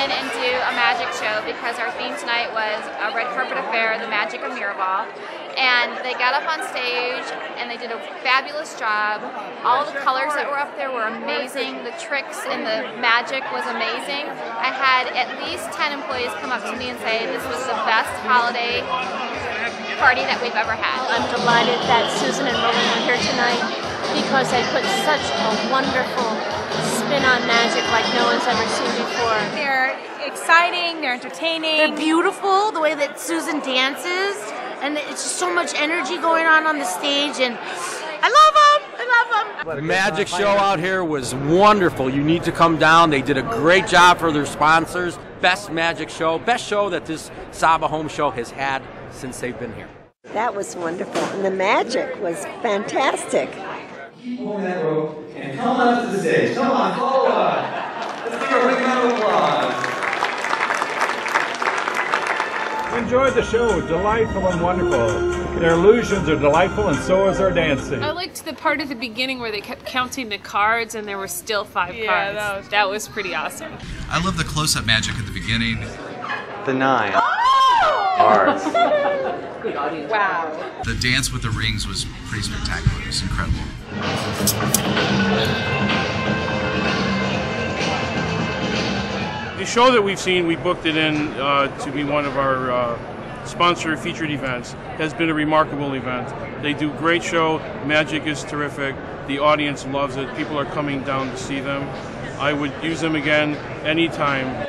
in and do a magic show because our theme tonight was a red carpet affair, the magic of Miraval. And they got up on stage and they did a fabulous job. All the colors that were up there were amazing. The tricks and the magic was amazing. I had at least 10 employees come up to me and say this was the best holiday party that we've ever had. I'm delighted that Susan and Roland were here tonight because they put such a wonderful spin on magic like no one's ever seen before. They're exciting, they're entertaining. They're beautiful, the way that Susan dances, and it's just so much energy going on the stage, and I love them! I love them! The magic show out here was wonderful. You need to come down. They did a great job for their sponsors. Best magic show, best show that this Saba Home Show has had since they've been here. That was wonderful, and the magic was fantastic. Keep pulling that rope and come on up to the stage. Come on, follow on. Let's give a big round of applause. Enjoyed the show, delightful and wonderful. Their illusions are delightful and so is their dancing. I liked the part at the beginning where they kept counting the cards and there were still 5 cards. That was pretty awesome. I love the close-up magic at the beginning. The 9. Cards. Good audience. Wow. The dance with the rings was pretty spectacular. It was incredible. The show that we've seen, we booked it in to be one of our sponsor featured events. Has been a remarkable event. They do a great show. Magic is terrific. The audience loves it. People are coming down to see them. I would use them again anytime.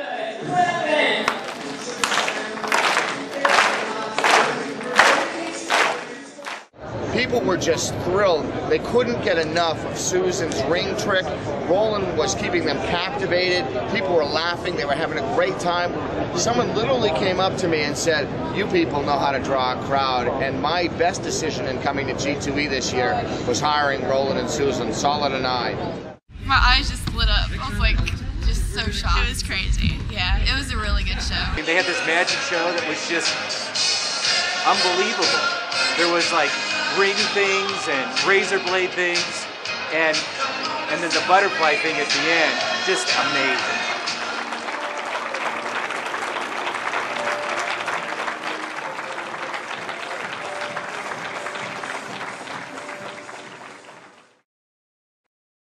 People were just thrilled. They couldn't get enough of Susan's ring trick. Roland was keeping them captivated. People were laughing. They were having a great time. Someone literally came up to me and said, "You people know how to draw a crowd." And my best decision in coming to G2E this year was hiring Roland and Susan. Solid a 9. My eyes just lit up. I was like, just so shocked. It was crazy. Yeah, it was a really good show. They had this magic show that was just unbelievable. There was like ring things and razor blade things, and then the butterfly thing at the end, just amazing.